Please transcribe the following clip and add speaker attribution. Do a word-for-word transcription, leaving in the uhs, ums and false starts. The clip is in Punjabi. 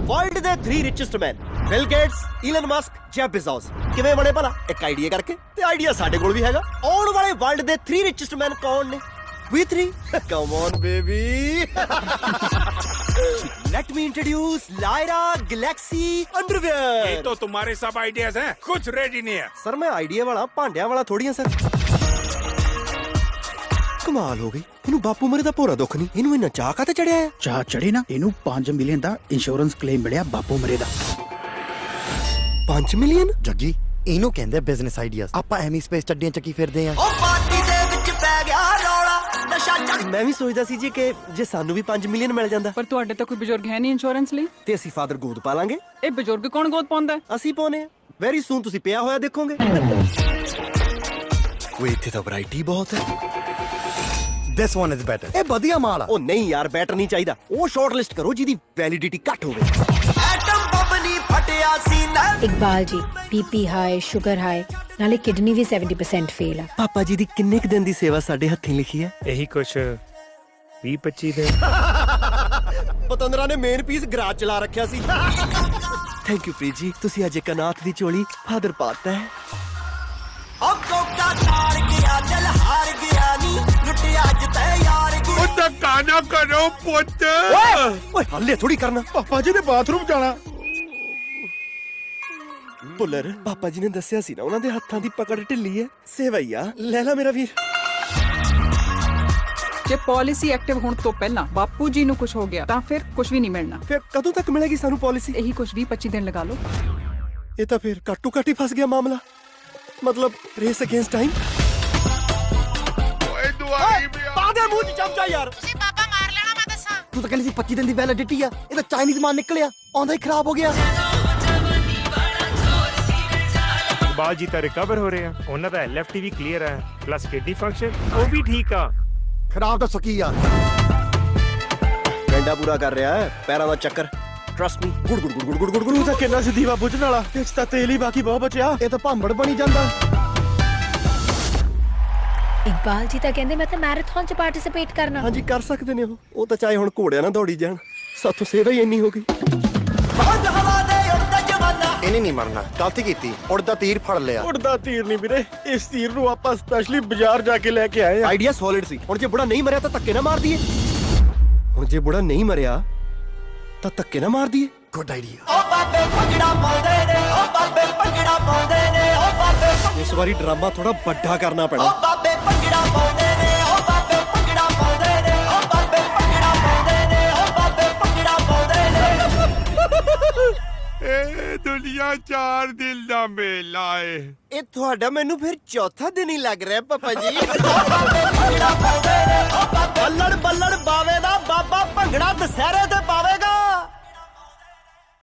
Speaker 1: वर्ल्ड दे three richest man Bill Gates, Elon Musk, Jeff Bezos किवें बने भला? एक आइडिया करके। ते आइडिया साडे कोल भी हैगा। आउण वाले वर्ल्ड दे थ्री रिचेस्ट मैन कौन ने? We three? Come on, baby. Let me introduce Lyra Galaxy Underwear.
Speaker 2: ये तो तुम्हारे सब आइडियाज हैं, कुछ रेडी नहीं है।
Speaker 1: सर मैं आइडिया वाला भांडिया वाला थोड़ी है सर। कमाल हो गई, इनू बापू मरे दा पूरा दुख नहीं, इनू इन्ना चाह काते चढ़िया है?
Speaker 3: चाह चढ़े ना, इनू पांच मिलियन दा इंश्योरेंस क्लेम मिलिया बापू मरे दा।
Speaker 1: पांच मिलियन?
Speaker 4: जग्गी इनू कहंदे बिजनेस आइडियाज। आपां एमी स्पेस चड्डियां चक्की फिरदे आ।
Speaker 1: ओ पार्टी दे विच पै गया रौला, नशा चढ़। मैं भी सोचदा सी जी कि जे सानू भी पांच मिलियन मिल जांदा।
Speaker 5: पर तुहाडे तां कोई बजुर्ग है नहीं इंश्योरेंस ਲਈ
Speaker 1: ਤੇ ਅਸੀਂ ਫਾਦਰ ਗੋਦ ਪਾ ਲਾਂਗੇ।
Speaker 5: ਇਹ ਬਜ਼ੁਰਗ ਕੌਣ ਗੋਦ ਪਾਉਂਦਾ?
Speaker 1: ਅਸੀਂ ਪਾਉਨੇ ਆ। ਵੈਰੀ ਸੂਨ ਤੁਸੀਂ ਪਿਆ ਹੋਇਆ ਦੇਖੋਗੇ। ਉਹ ਇੱਥੇ ਤਾਂ ਵੈਰਾਈਟੀ ਬਹੁਤ ਹੈ।
Speaker 4: This one is better. ਇਹ ਵਧੀਆ ਮਾਲ ਆ।
Speaker 1: ਉਹ ਨਹੀਂ ਯਾਰ ਬੈਟਰ ਨਹੀਂ ਚਾਹੀਦਾ, ਉਹ ਸ਼ਾਰਟ ਲਿਸਟ ਕਰੋ ਜਿਹਦੀ ਵੈਲਿਡਿਟੀ ਘੱਟ ਹੋਵੇ। ਐਟਮ ਬੰਬ ਨਹੀਂ ਫਟਿਆ ਸੀ ਨਾ।
Speaker 6: Iqbal ji BP high, sugar high, ਨਾਲੇ ਕਿਡਨੀ ਵੀ ਸੈਵਨਟੀ ਪਰਸੈਂਟ ਫੇਲ ਆ।
Speaker 1: ਪਾਪਾ ਜੀ ਦੀ ਕਿੰਨੇ ਕੁ ਦਿਨ ਦੀ ਸੇਵਾ ਸਾਡੇ ਹੱਥੀਂ ਲਿਖੀ ਹੈ?
Speaker 2: ਇਹੀ ਕੁਛ ਵੀਹ ਪੱਚੀ ਦਿਨ।
Speaker 1: ਪਤੰਦਰਾ ਨੇ ਮੇਨ ਪੀਸ ਗਰਾਜ ਚਲਾ ਰੱਖਿਆ ਸੀ। ਥੈਂਕ ਯੂ ਪ੍ਰੀਤ ਜੀ, ਤੁਸੀਂ ਅੱਜ ਇੱਕ ਅਨਾਥ ਦੀ ਝੋਲੀ ਫਾਦਰ ਪਾਤਾ ਹੈ। ਉਹ ਕੋਕਾ ਛਾੜ ਗਿਆ, ਦਿਲ ਹਾਰ ਗਿਆ ਨੀ, ਲੁੱਟਿਆ ਅੱਜ ਤੇ ਯਾਰ ਗਿਆ।
Speaker 2: ਉਹ ਧੱਕਾ ਨਾ ਕਰੋ ਪੁੱਤ।
Speaker 1: ਓਏ ਹੱਲੇ ਥੋੜੀ ਕਰਨਾ,
Speaker 3: ਪਾਪਾ ਜੀ ਨੇ ਬਾਥਰੂਮ ਜਾਣਾ।
Speaker 1: ਪੁੱਲਰ ਪਾਪਾ ਜੀ ਨੇ ਦੱਸਿਆ ਸੀ ਨਾ ਉਹਨਾਂ ਦੇ ਹੱਥਾਂ ਦੀ ਪਕੜ ਢਿੱਲੀ ਹੈ। ਸੇਵਈਆ ਲੈ ਲੈ ਮੇਰਾ ਵੀਰ।
Speaker 5: ਜੇ ਪਾਲਿਸੀ ਐਕਟਿਵ ਹੋਣ ਤੋਂ ਪਹਿਲਾਂ ਬਾਪੂ ਜੀ ਨੂੰ ਕੁਝ ਹੋ ਗਿਆ ਤਾਂ ਫਿਰ ਕੁਝ ਵੀ ਨਹੀਂ ਮਿਲਣਾ।
Speaker 1: ਫਿਰ ਕਦੋਂ ਤੱਕ ਮਿਲੇਗੀ ਸਾਨੂੰ ਪਾਲਿਸੀ?
Speaker 5: ਇਹੀ ਕੁਝ ਵੀਹ ਪੱਚੀ ਦਿਨ ਲਗਾ ਲਓ।
Speaker 1: ਇਹ ਤਾਂ ਫਿਰ ਕਾਟੂ ਕਾਟੀ ਫਸ ਗਿਆ ਮਾਮਲਾ, ਮਤਲਬ ਰੇਸ ਅਗੇਂਸਟ ਟਾਈਮ।
Speaker 2: ਓਏ ਦੁਆਈ ਵੀ
Speaker 1: ਪਾ ਦੇ ਮੂੰਹ 'ਚ ਚਮਚਾ ਯਾਰ।
Speaker 6: ਤੁਸੀਂ ਪਾਪਾ ਮਾਰ ਲੈਣਾ ਮੈਂ ਦੱਸਾਂ।
Speaker 4: ਤੂੰ ਤਾਂ ਕਹਿੰਦੀ ਸੀ ਪੱਚੀ ਦਿਨ ਦੀ ਵੈਲਿਡਿਟੀ ਆ, ਇਹ ਤਾਂ ਚਾਈਨੀਜ਼ ਮਾਲ ਨਿਕਲਿਆ, ਆਉਂਦਾ ਹੀ ਖਰਾਬ ਹੋ ਗਿਆ।
Speaker 2: ਇਕਬਾਲ ਜੀ ਤਾਂ ਰਿਕਵਰ ਹੋ ਰਹੇ ਆ, ਉਹਨਾਂ ਦਾ L F T V clear ਹੈ, ਪਲੱਸ ਕਿਡਨੀ ਫੰਕਸ਼ਨ ਉਹ ਵੀ ਠੀਕ ਆ।
Speaker 4: ਖਰਾਬ ਤਾਂ ਸਕੀ ਆ।
Speaker 1: ਡੰਡਾ ਪੂਰਾ ਕਰ ਰਿਹਾ ਹੈ, ਪੈਰਾਂ ਦਾ ਚੱਕਰ। Trust me. ਗੁੜ ਗੁੜ ਗੁੜ ਗੁੜ ਗੁੜ ਗੁੜ
Speaker 3: ਤੂੰ ਤਾਂ ਕਿੰਨਾ ਸੀ ਦੀਵਾ ਬੁੱਝਣ ਵਾਲਾ, ਇਸ ਤਾਂ ਤੇਲ ਹੀ ਬਾਕੀ ਬਹੁਤ ਬਚਿਆ।
Speaker 4: ਇਹ ਤਾਂ ਭਾਂਬੜ ਬਣੀ ਜਾਂਦਾ।
Speaker 6: ਇਕਬਾਲ ਜੀ ਤਾਂ ਕਹਿੰਦੇ ਮੈਂ ਤਾਂ ਮੈਰਾਥਨ 'ਚ ਪਾਰਟਿਸਿਪੇਟ ਕਰਨਾ।
Speaker 1: ਹਾਂਜੀ ਕਰ ਸਕਦੇ ਨੇ ਉਹ, ਉਹ ਤਾਂ ਚਾਹੇ ਹੁਣ ਘੋੜਿਆਂ ਨਾਲ ਦੌੜੀ ਜਾਣ, ਸਾਥੋਂ ਸੇਵਾ ਹੀ ਇੰਨੀ ਹੋ ਗਈ।
Speaker 4: ਇਹਨੇ ਨਹੀਂ ਮਰਨਾ, ਗਲਤੀ ਕੀਤੀ, ਉੜਦਾ ਤੀਰ ਫੜ ਲਿਆ।
Speaker 3: ਉੜਦਾ ਤੀਰ ਨਹੀਂ ਵੀਰੇ, ਇਸ ਤੀਰ ਨੂੰ ਆਪਾਂ ਸਪੈਸ਼ਲੀ ਬਾਜ਼ਾਰ ਜਾ ਕੇ ਲੈ ਕੇ ਆਏ ਆ।
Speaker 1: ਆਈਡੀਆ ਸੋਲਿਡ ਸੀ। ਹੁਣ ਜੇ ਬੁੜਾ ਨਹੀਂ ਮਰਿਆ ਤਾਂ ਧੱਕੇ ਨਾ ਮਾਰ ਦਈਏ। ਹੁਣ ਜੇ ਬੁੜਾ ਨਹੀਂ ਮਰਿਆ ਤਾਂ ਧੱਕੇ ਨਾ ਮਾਰ ਦਈਏ।
Speaker 4: Good idea.
Speaker 1: ਓ ਬਾਬੇ ਭੰਗੜਾ ਪਾਉਂਦੇ ਨੇ, ਓ ਬਾਬੇ ਭੰਗੜਾ ਪਾਉਂਦੇ ਨੇ, ਓ ਬਾਬੇ। ਇਸ ਵਾਰੀ ਡਰਾਮਾ ਥੋੜਾ ਵੱਡਾ ਕਰਨਾ ਪੈਣਾ। ਓ ਬਾਬੇ ਭੰਗੜਾ ਪਾਉਂਦੇ ਨੇ, ਓ ਬਾਬੇ ਭੰਗੜਾ ਪਾਉਂਦੇ ਨੇ, ਓ ਬਾਬੇ ਭੰਗੜਾ ਪਾਉਂਦੇ ਨੇ, ਓ ਬਾਬੇ ਭੰਗੜਾ ਪਾਉਂਦੇ ਨੇ।
Speaker 2: ਇਹ ਦੁਨੀਆ ਚਾਰ ਦਿਲ ਦਾ ਮੇਲਾ ਏ।
Speaker 1: ਇਹ ਤੁਹਾਡਾ ਮੈਨੂੰ ਫਿਰ ਚੌਥਾ ਦਿਨ ਹੀ ਲੱਗ ਰਿਹਾ ਪਾਪਾ ਜੀ। ਬੱਲੜ ਬੱਲੜ ਬਾਵੇ ਦਾ ਬਾਬਾ ਭੰਗੜਾ ਦੁਸਹਿਰੇ ਤੇ